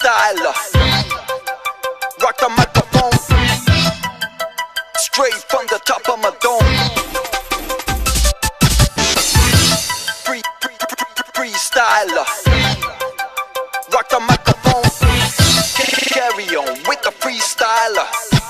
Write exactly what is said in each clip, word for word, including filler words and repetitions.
freestyler. Rock the microphone straight from the top of my dome. Free, free, free, freestyler. Rock the microphone. Carry on with the freestyler.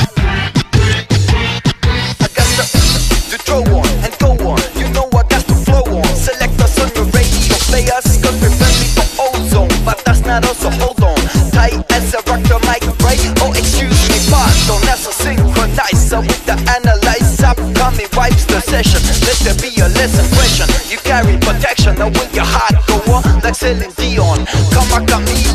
I got the, to throw on and go on. You know I got to flow on. Select us on your radio players, cause we're friendly for ozone. But that's not us, so hold on. Tight as a rock the mic break. Oh, excuse me, pardon. That's a synchronizer with the analyzer. Coming wipes the session. Let there be a lesson question. You carry protection, now will your heart go on like Celine Dion? Come on, come here.